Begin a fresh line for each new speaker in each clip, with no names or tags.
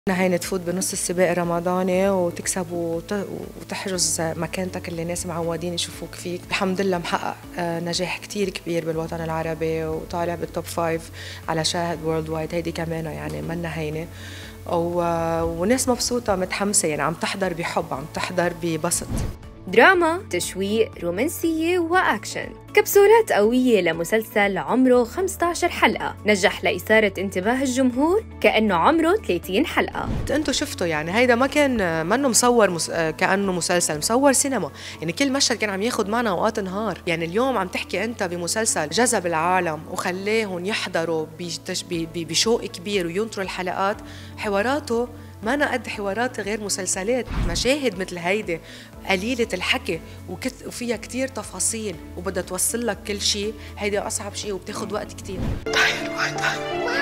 هيني تفوت بنص السباق الرمضاني وتكسب وتحرز مكانتك اللي الناس معودين يشوفوك فيك. الحمد لله محقق نجاح كتير كبير بالوطن العربي وطالع بالتوب 5 على شاهد وورلد وايد. هيدي كمان يعني منا هينه وناس مبسوطة متحمسة، يعني عم تحضر بحب، عم تحضر ببسط.
دراما، تشويق، رومانسية وأكشن، كبسولات قوية لمسلسل عمره 15 حلقة نجح لإثارة انتباه الجمهور كأنه عمره 30 حلقة.
انتوا شفتوا يعني هيدا ما كان منه مصور كأنه مسلسل، مصور سينما، يعني كل مشهد كان عم ياخد معنا أوقات نهار. يعني اليوم عم تحكي أنت بمسلسل جذب العالم وخليهم يحضروا بشوق كبير وينطروا الحلقات. حواراته ما أنا قد حوارات غير مسلسلات. مشاهد مثل هيدي قليلة الحكي وفيها كتير تفاصيل وبدها توصل لك كل شيء. هيدي أصعب شيء وبتاخد وقت كتير.
تعالي الوحدة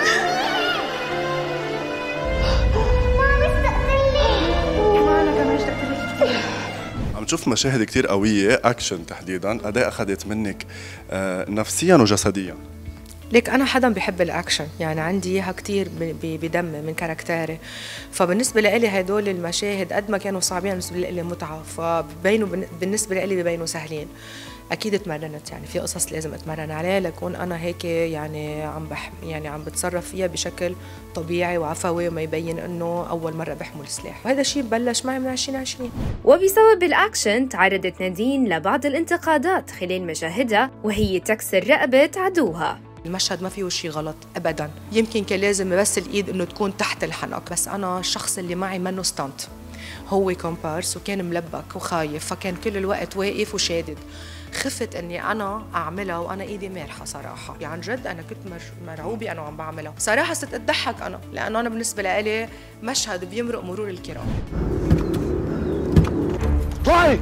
عم تشوف مشاهد كتير قوية أكشن تحديداً، أداء أخذت منك نفسياً وجسدياً؟
ليك أنا حدا بحب الأكشن، يعني عندي إياها كتير بدمي من كاركتيري. فبالنسبة لي هدول المشاهد قد ما كانوا صعبين بالنسبة لي متعة، فبينوا بالنسبة لي ببينوا سهلين. أكيد تمرنت، يعني في قصص لازم أتمرن عليها لكون أنا هيك يعني عم بتصرف فيها بشكل طبيعي وعفوي وما يبين إنه أول مرة بحمل سلاح. وهذا الشيء بلش معي من 2020.
وبسبب الأكشن تعرضت نادين لبعض الانتقادات خلال مشاهدها وهي تكسر رقبة عدوها.
المشهد ما فيه شيء غلط ابدا، يمكن كان لازم بس الايد انه تكون تحت الحنك، بس انا الشخص اللي معي منه ستانت، هو كومبارس وكان ملبك وخايف، فكان كل الوقت واقف وشادد. خفت اني انا اعملها وانا ايدي مالحه صراحه، يعني عن جد انا كنت مرعوبه انا وعم بعملها صراحه. صرت اضحك انا لانه انا بالنسبه لي مشهد بيمرق مرور الكرام.
طيب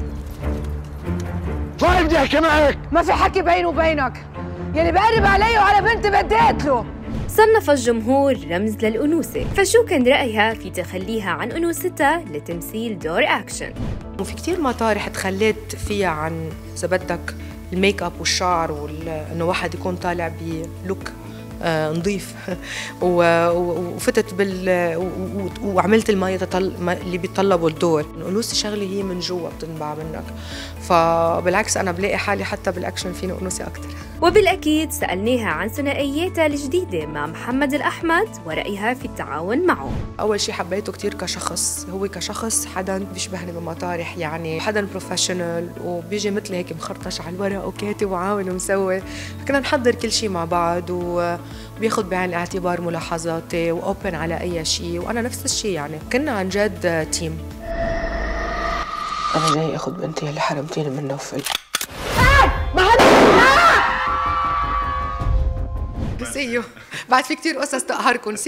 بدي احكي معك.
ما في حكي بيني وبينك، يلي بقرب علي وعلى بنتي بدي اقتله.
صنف الجمهور رمز للأنوثة، فشو كان رأيها في تخليها عن أنوثتها لتمثيل دور أكشن؟
وفي كتير مطارح تخليت فيها عن إذا بدك الميك اب والشعر وإنه واحد يكون طالع بلوك نظيف وفتت وعملت اللي بيطلبوا الدور. الأنوثة شغلة هي من جوا بتنبع منك، فبالعكس أنا بلاقي حالي حتى بالأكشن فيني أنوثة أكتر.
وبالأكيد سألناها عن ثنائياتها الجديدة مع محمد الأحمد ورأيها في التعاون معه.
أول شيء حبيته كتير كشخص، هو كشخص حدا بيشبهني بمطارح، يعني حدا بروفيشنال وبيجي مثلي هيك مخرطش على الورق وكاتب وعامل ومسوي. فكنا نحضر كل شيء مع بعض وبياخد بعين الاعتبار ملاحظاتي وأوبن على أي شيء، وأنا نفس الشيء. يعني كنا عن جد تيم. أنا جاي أخذ بنتي اللي حرمتيني منه وفي نسيو بعد في كتير قصص تقهركم.